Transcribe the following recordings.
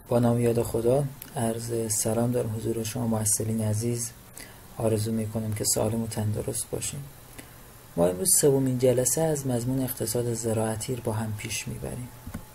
با نام یاد خدا عرض سلام دارم حضور شما محصلین عزیز. آرزو میکنم که سالم و تندرست باشیم. ما امروز سومین جلسه از مضمون اقتصاد زراعتی رو با هم پیش میبریم.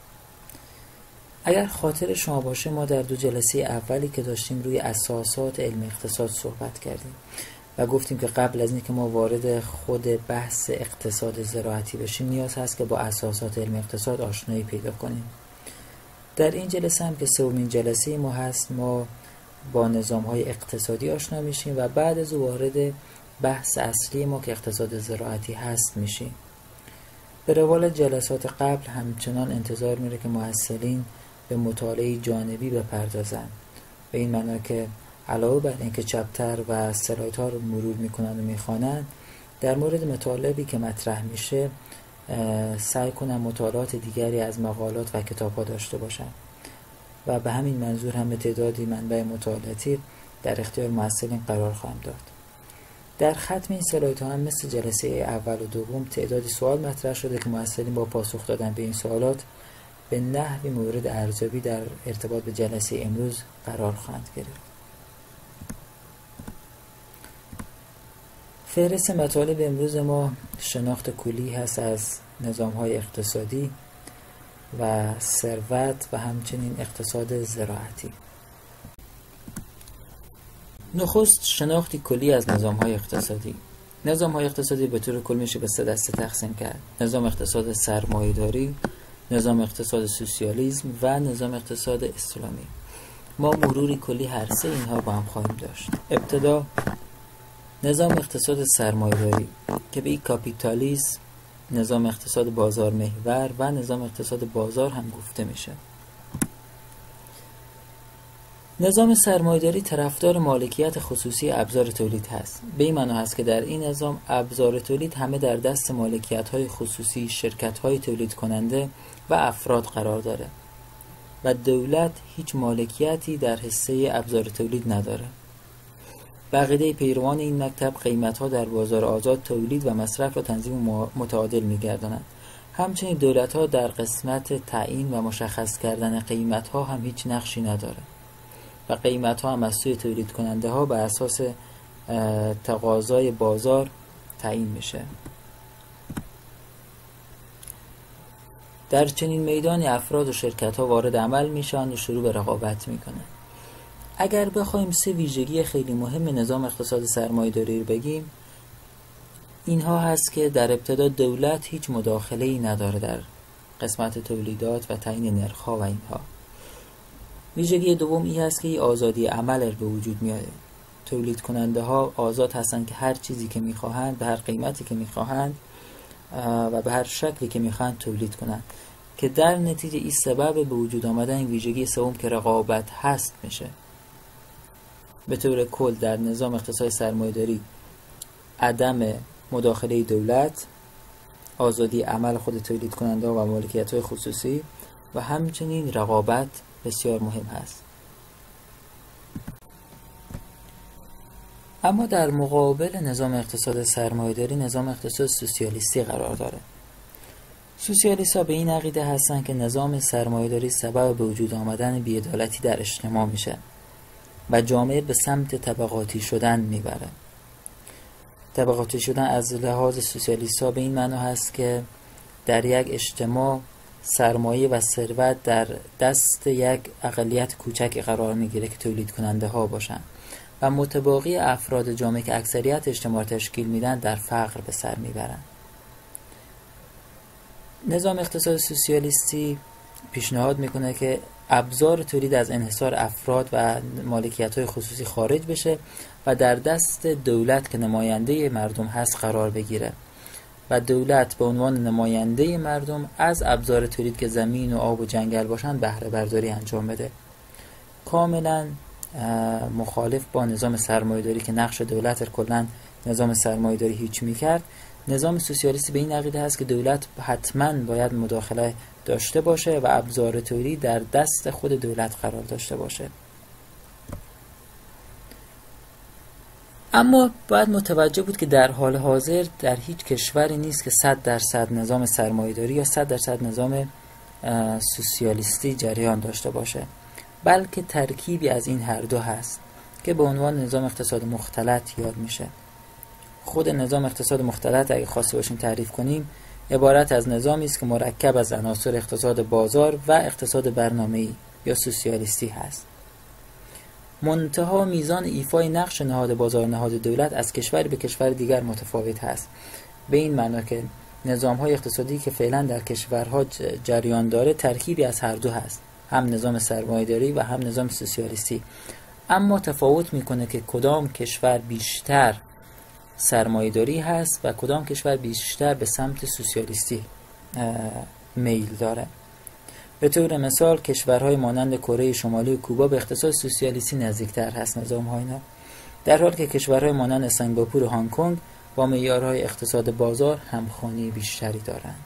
اگر خاطر شما باشه ما در دو جلسه اولی که داشتیم روی اساسات علم اقتصاد صحبت کردیم و گفتیم که قبل از اینکه ما وارد خود بحث اقتصاد زراعتی بشیم نیاز هست که با اساسات علم اقتصاد آشنایی پیدا کنیم. در این جلسه هم که سومین جلسه ما هست ما با نظام‌های اقتصادی آشنا میشیم و بعد از وارد بحث اصلی ما که اقتصاد زراعتی هست میشیم. به روال جلسات قبل همچنان انتظار میره که محصلین به مطالعه جانبی بپردازن، به این معنا که علاوه بر اینکه چپتر و سلایدها رو مرور میکنن و میخوانن، در مورد مطالبی که مطرح میشه سعی کنن مطالعات دیگری از مقالات و کتاب‌ها داشته باشن و به همین منظور هم تعدادی منبع مطالعاتی در اختیار محصلین قرار خواهم داد. در ختم این سلایدها هم مثل جلسه اول و دوم تعدادی سوال مطرح شده که محصلین با پاسخ دادن به این سوالات به نحوی مورد ارزیابی در ارتباط به جلسه امروز قرار خواهند گرفت. فهرست مطالب امروز ما شناخت کلی هست از نظام‌های اقتصادی و ثروت و همچنین اقتصاد زراعتی. نخست شناختی کلی از نظام‌های اقتصادی. نظام‌های اقتصادی به طور کل میشه به 3 دسته تقسیم کرد: نظام اقتصاد سرمایه‌داری، نظام اقتصاد سوسیالیسم و نظام اقتصاد اسلامی. ما مروری کلی هر سه اینها با هم خواهیم داشت. ابتدا نظام اقتصاد سرمایه‌داری که به این کاپیتالیسم، نظام اقتصاد بازار محور و نظام اقتصاد بازار هم گفته میشه. نظام سرمایه‌داری طرفدار مالکیت خصوصی ابزار تولید هست. به این معنی هست که در این نظام ابزار تولید همه در دست مالکیت‌های خصوصی، شرکت‌های تولید کننده و افراد قرار داره و دولت هیچ مالکیتی در حصه ابزار تولید نداره. بقیده پیروان این مکتب قیمت‌ها در بازار آزاد تولید و مصرف را تنظیم متعادل می‌گردانند. همچنین دولت‌ها در قسمت تعیین و مشخص کردن قیمت‌ها هم هیچ نقشی نداره و قیمت‌ها هم از سوی تولید کننده ها بر اساس تقاضای بازار تعیین میشه. در چنین میدانی افراد و شرکت‌ها وارد عمل میشن و شروع به رقابت میکنن. اگر بخوایم 3 ویژگی خیلی مهم نظام اقتصاد سرمایه‌داری رو بگیم، اینها هست که در ابتدا دولت هیچ مداخله‌ای نداره در قسمت تولیدات و تعیین نرخ‌ها و اینها. ویژگی دوم این هست که آزادی عمل به وجود میاد. تولید کننده ها آزاد هستند که هر چیزی که میخواهند به هر قیمتی که میخواهند و به هر شکلی که میخواهند تولید کنند، که در نتیجه این سبب به وجود آمدن این ویژگی سوم که رقابت هست میشه. به طور کل در نظام اقتصاد سرمایه‌داری عدم مداخله دولت، آزادی عمل خود تولید کننده ها و مالکیت‌های خصوصی و همچنین رقابت بسیار مهم هست. اما در مقابل نظام اقتصاد سرمایه‌داری نظام اقتصاد سوسیالیستی قرار داره. سوسیالیست‌ها به این عقیده هستند که نظام سرمایه‌داری سبب به وجود آمدن بی‌عدالتی در اجتماع میشه و جامعه به سمت طبقاتی شدن میبره. طبقاتی شدن از لحاظ سوسیالیست‌ها به این معنی هست که در یک اجتماع سرمایه و ثروت در دست یک اقلیت کوچکی قرار میگیره که تولید کننده ها باشن و متباقی افراد جامعه که اکثریت اجتماع تشکیل میدن در فقر به سر میبرن. نظام اقتصاد سوسیالیستی پیشنهاد میکنه که ابزار تولید از انحصار افراد و مالکیت های خصوصی خارج بشه و در دست دولت که نماینده مردم هست قرار بگیره و دولت به عنوان نماینده مردم از ابزار تولید که زمین و آب و جنگل باشن بهره برداری انجام بده. کاملا مخالف با نظام سرمایه‌داری که نقش دولت کلا نظام سرمایه‌داری هیچ میکرد. نظام سوسیالیستی به این عقیده هست که دولت حتما باید مداخله داشته باشه و ابزار تولید در دست خود دولت قرار داشته باشه. اما باید متوجه بود که در حال حاضر در هیچ کشوری نیست که 100% نظام سرمایه‌داری یا 100% نظام سوسیالیستی جریان داشته باشه. بلکه ترکیبی از این هر دو هست که به عنوان نظام اقتصاد مختلط یاد میشه. خود نظام اقتصاد مختلط اگه خواسته باشیم تعریف کنیم عبارت از نظامی است که مرکب از عناصر اقتصاد بازار و اقتصاد برنامه‌ای یا سوسیالیستی هست. منتها میزان ایفای نقش نهاد بازار نهاد دولت از کشوری به کشور دیگر متفاوت هست، به این معنا که نظام‌های اقتصادی که فعلا در کشورها جریان داره ترکیبی از هر دو هست، هم نظام سرمایه‌داری و هم نظام سوسیالیستی، اما تفاوت میکنه که کدام کشور بیشتر سرمایه‌داری هست و کدام کشور بیشتر به سمت سوسیالیستی میل داره. به طور مثال کشورهای مانند کره شمالی و کوبا به اقتصاد سوسیالیستی نزدیکتر هست نظام‌های اینا، در حالی که کشورهای مانند سنگاپور و هنگ کنگ با معیارهای اقتصاد بازار همخوانی بیشتری دارند.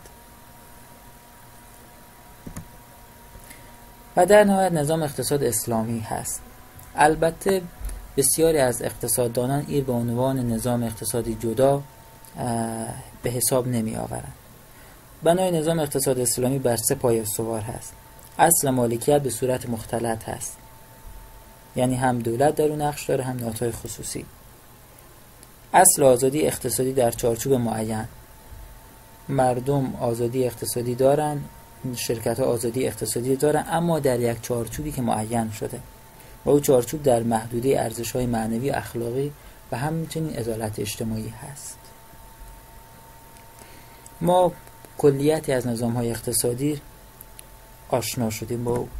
و در نهایت نظام اقتصاد اسلامی هست. البته بسیاری از اقتصاددانان این به عنوان نظام اقتصادی جدا به حساب نمی آورند. بنای نظام اقتصاد اسلامی بر 3 پایه استوار هست. اصل مالکیت به صورت مختلط هست، یعنی هم دولت در اون نقش داره هم نهادهای خصوصی. اصل آزادی اقتصادی در چارچوب معین، مردم آزادی اقتصادی دارن، شرکت‌ها آزادی اقتصادی دارن، اما در یک چارچوبی که معین شده و او چارچوب در محدوده ارزش‌های معنوی و اخلاقی و همچنین عدالت اجتماعی هست. ما کلیتی از نظام‌های اقتصادی آشنا شدیم با او.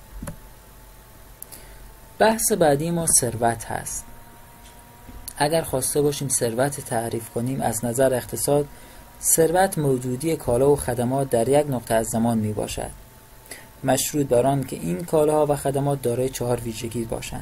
بحث بعدی ما ثروت هست. اگر خواسته باشیم ثروت تعریف کنیم از نظر اقتصاد، ثروت موجودی کالا و خدمات در یک نقطه از زمان می باشد، مشروط بر آن که این کالاها و خدمات دارای 4 ویژگی باشند.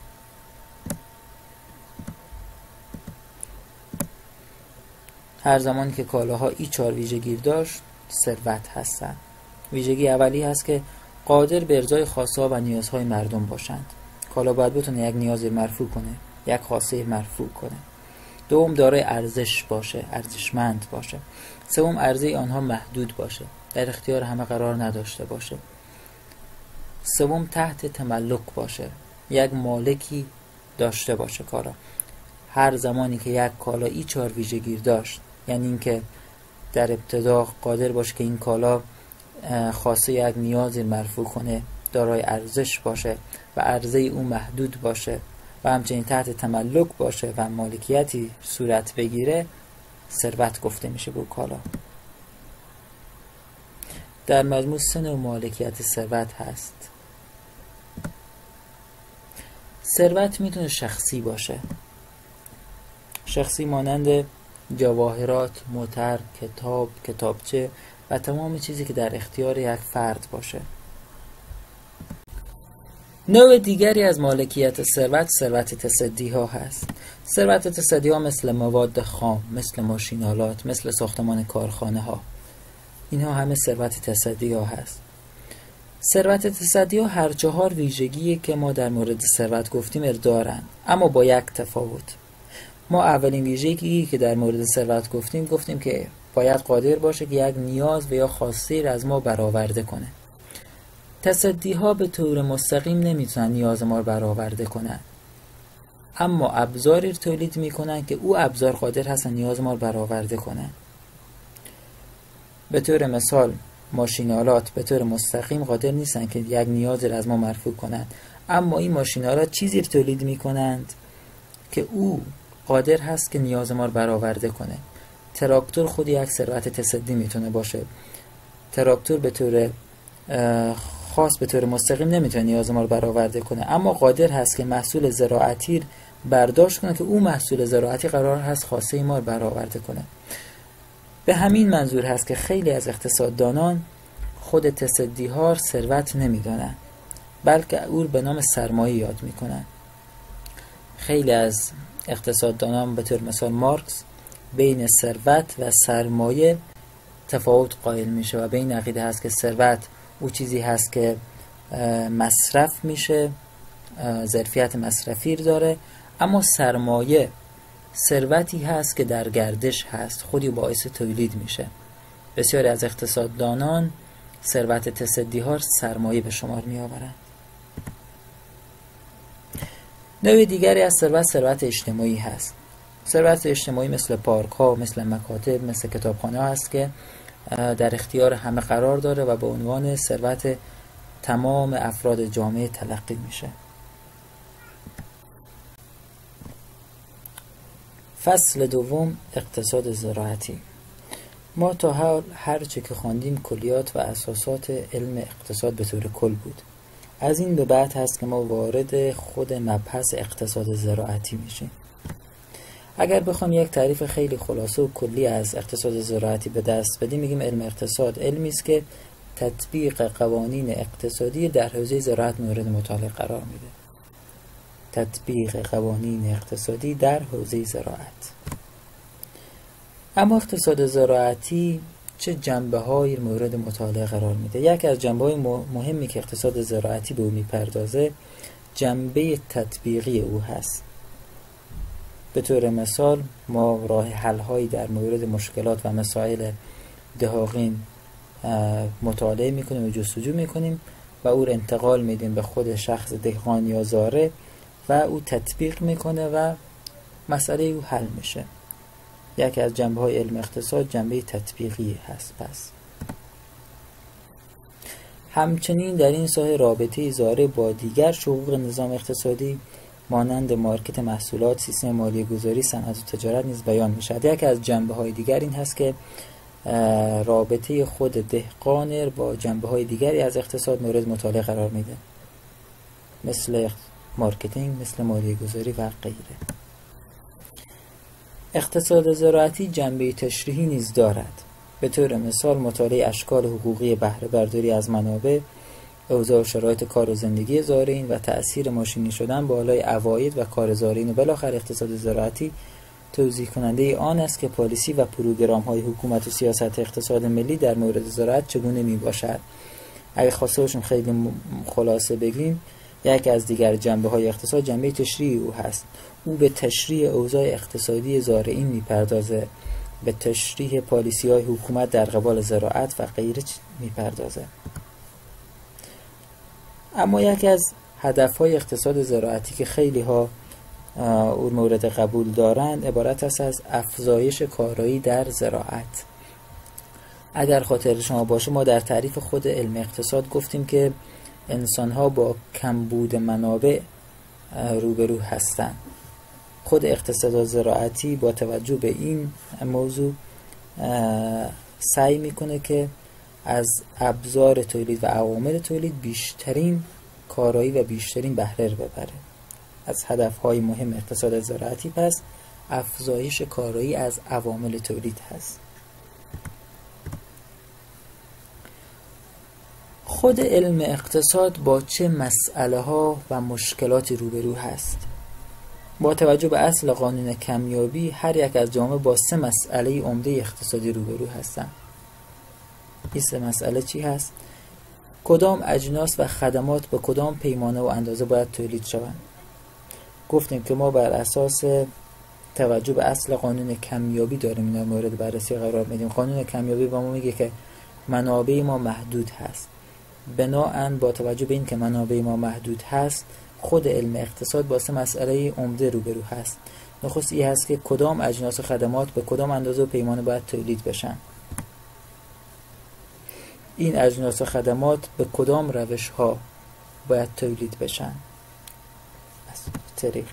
هر زمانی که کالاها این 4 ویژگی داشت ثروت هستند. ویژگی اولی هست که قادر به ارضای خواسته‌ها و نیازهای مردم باشند. کالا باید بتونه یک نیاز مرفوع کنه، یک خواسته مرفوع کنه. دوم دارای ارزش باشه، ارزشمند باشه. سوم عرضه آنها محدود باشه، در اختیار همه قرار نداشته باشه. سوم تحت تملک باشه، یک مالکی داشته باشه کالا. هر زمانی که یک کالا این 4 ویژگی داشت، یعنی اینکه در ابتدا قادر باشه که این کالا خواسته یک نیازی مرفوع کنه، دارای ارزش باشه و عرضه او محدود باشه و همچنین تحت تملک باشه و مالکیتی صورت بگیره، ثروت گفته میشه به کالا. در مجموع 3 نوع مالکیت ثروت هست. ثروت میتونه شخصی باشه، شخصی مانند جواهرات، موتر، کتاب، کتابچه و تمام چیزی که در اختیار یک فرد باشه. نوع دیگری از مالکیت ثروت تصدی ها هست. ثروت تصدی ها مثل مواد خام، مثل ماشین‌آلات، مثل ساختمان کارخانه ها، اینها همه ثروت تصدی ها هست. ثروت تصدی ها هر 4 ویژگی که ما در مورد ثروت گفتیم دارن، اما با یک تفاوت. ما اولین ویژگی که در مورد ثروت گفتیم که باید قادر باشه که یک نیاز و یا خواسته را از ما برآورده کنه. تصدی ها به طور مستقیم نمیتونن نیاز ما رو برآورده کنن، اما ابزاری تولید میکنن که او ابزار قادر هستن نیاز ما رو برآورده کنن. به طور مثال ماشین‌آلات به طور مستقیم قادر نیستن که یک نیازی را از ما مرفوع کنن، اما این ماشین‌آلات چیزی تولید میکنند که او قادر هست که نیاز ما رو برآورده کنه. تراکتور خود یک ثروت تصدی میتونه باشه. تراکتور به طور خاص به طور مستقیم نمیتونه نیاز ما رو برآورده کنه، اما قادر هست که محصول زراعتی برداشت کنه که او محصول زراعتی قرار هست خواسته ما رو برآورده کنه. به همین منظور هست که خیلی از اقتصاددانان خود تصدی ها ثروت نمیدونن، بلکه او به نام سرمایه یاد میکنن. خیلی از اقتصاددانان به طور مثال مارکس بین ثروت و سرمایه تفاوت قائل میشه و به این عقیده هست که ثروت او چیزی هست که مصرف میشه، ظرفیت مصرفی داره، اما سرمایه ثروتی هست که در گردش هست، خودی باعث تولید میشه. بسیاری از اقتصاددانان ثروت تصدی ها سرمایه به شمار می آورند. نوع دیگری از ثروت اجتماعی هست. ثروت اجتماعی مثل پارک ها، مثل مکاتب، مثل کتابخانه هست که در اختیار همه قرار داره و به عنوان ثروت تمام افراد جامعه تلقی میشه. فصل دوم، اقتصاد زراعتی. ما تا حال هرچه که خواندیم کلیات و اساسات علم اقتصاد به طور کل بود. از این به بعد هست که ما وارد خود مبحث اقتصاد زراعتی میشیم. اگر بخوام یک تعریف خیلی خلاصه و کلی از اقتصاد زراعتی به دست بدیم، میگیم علم اقتصاد علمی است که تطبیق قوانین اقتصادی در حوزه زراعت مورد مطالعه قرار میده. تطبیق قوانین اقتصادی در حوزه زراعت. اما اقتصاد زراعتی چه جنبه‌هایی مورد مطالعه قرار میده؟ یکی از جنبه‌های مهمی که اقتصاد زراعتی به اون میپردازه جنبه تطبیقی او هست. به طور مثال ما راه حل‌هایی در مورد مشکلات و مسائل دهاقین مطالعه میکنیم و جستجو میکنیم و او رو انتقال میدیم به خود شخص دهقان یا زارع و او تطبیق میکنه و مسئله او حل میشه. یکی از جنبه‌های علم اقتصاد جنبه تطبیقی هست. پس همچنین در این ساحه رابطه زارع با دیگر شقوق نظام اقتصادی مانند مارکت محصولات، سیستم مالیه گذاری، صنعت و تجارت نیز بیان میشود. یکی از جنبه‌های دیگر این هست که رابطه خود دهقان با جنبه‌های دیگری از اقتصاد مورد مطالعه قرار میده، مثل مارکتینگ، مثل مالیه گذاری و غیره. اقتصاد زراعتی جنبه تشریحی نیز دارد. به طور مثال مطالعه اشکال حقوقی بهره برداری از منابع، اوضاع و شرایط کار و زندگی زارعین و تأثیر ماشینی شدن بالای عواید و کار زارعین و بالاخره اقتصاد زراعتی توضیح کننده آن است که پالیسی و پروگرام‌های حکومت و سیاست اقتصاد ملی در مورد زراعت چگونه میباشد. اگه خواسته باشیم خیلی خلاصه بگیم، یکی از دیگر جنبه‌های اقتصاد جنبه تشریحی او هست. او به تشریح اوضاع اقتصادی زارعین میپردازه، به تشریح پالیسی‌های حکومت در قبال زراعت و غیره میپردازه. اما یکی از هدف‌های اقتصاد زراعتی که خیلی ها اون مورد قبول دارند عبارت است از افزایش کارایی در زراعت. اگر خاطر شما باشه ما در تعریف خود علم اقتصاد گفتیم که انسان‌ها با کمبود منابع روبرو هستند. خود اقتصاد زراعتی با توجه به این موضوع سعی میکنه که از ابزار تولید و عوامل تولید بیشترین کارایی و بیشترین بهره رو ببره. از هدفهای مهم اقتصاد زراعتی پس افزایش کارایی از عوامل تولید هست. خود علم اقتصاد با چه مسئله ها و مشکلاتی روبرو هست؟ با توجه به اصل قانون کمیابی هر یک از جامعه با 3 مسئله عمده اقتصادی روبرو هستند. این 3 مسئله چی هست؟ کدام اجناس و خدمات به کدام پیمانه و اندازه باید تولید شوند؟ گفتیم که ما بر اساس توجه به اصل قانون کمیابی داریم اینا مورد بررسی قرار میدیم. قانون کمیابی با ما میگه که منابع ما محدود هست. بناهن با توجه به این که منابع ما محدود هست خود علم اقتصاد با 3 مسئله عمده روبرو هست. نخست این هست که کدام اجناس و خدمات به کدام اندازه و پیمانه باید تولید بشن. این اجناس و خدمات به کدام روش ها باید تولید بشن. طریقی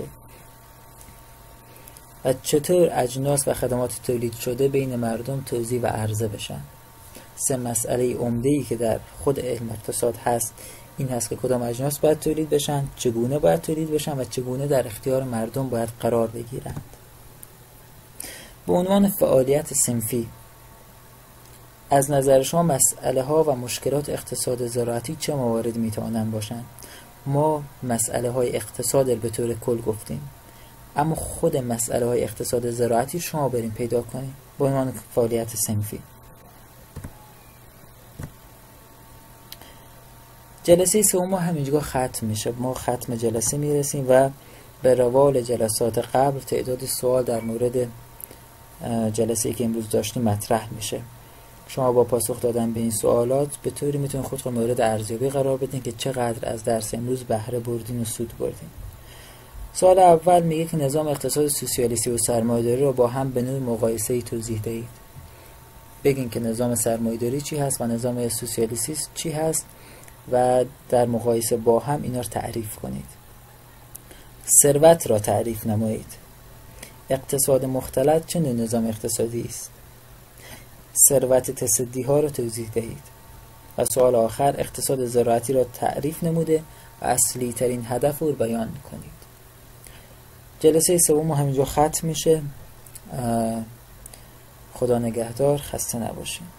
و چطور اجناس و خدمات تولید شده بین مردم توزیع و عرضه بشن. 3 مسئله عمده‌ای که در خود علم اقتصاد هست این هست که کدام اجناس باید تولید بشن، چگونه باید تولید بشن و چگونه در اختیار مردم باید قرار بگیرند. به عنوان فعالیت صنفی از نظر شما مسئله ها و مشکلات اقتصاد زراعتی چه مواردی میتوانند باشند؟ ما مسئله های اقتصاد به طور کل گفتیم، اما خود مسئله های اقتصاد زراعتی شما بریم پیدا کنیم به عنوان فعالیت صنفی. جلسه 3 ما همینجا ختم میشه. ما ختم جلسه میرسیم و به روال جلسات قبل تعداد سوال در مورد جلسه‌ای که امروز داشتیم مطرح میشه. شما با پاسخ دادن به این سوالات به طوری میتونید خود رو مورد ارزیابی قرار بدین که چقدر از درس امروز بهره بردین و سود بردین. سوال اول میگه که نظام اقتصاد سوسیالیستی و سرمایه‌داری را با هم به نوع مقایسه‌ای توضیح دهید. بگین که نظام سرمایه‌داری چی هست و نظام سوسیالیستی چی هست و در مقایسه با هم اینا رو تعریف کنید. ثروت را تعریف نمایید. اقتصاد مختلط چه نوع نظام اقتصادی است؟ ثروت تصدی ها را توضیح دهید. و سوال آخر، اقتصاد زراعتی را تعریف نموده و اصلی ترین هدف رو بیان کنید. جلسه سوم همینجا ختم میشه. خدا نگهدار، خسته نباشید.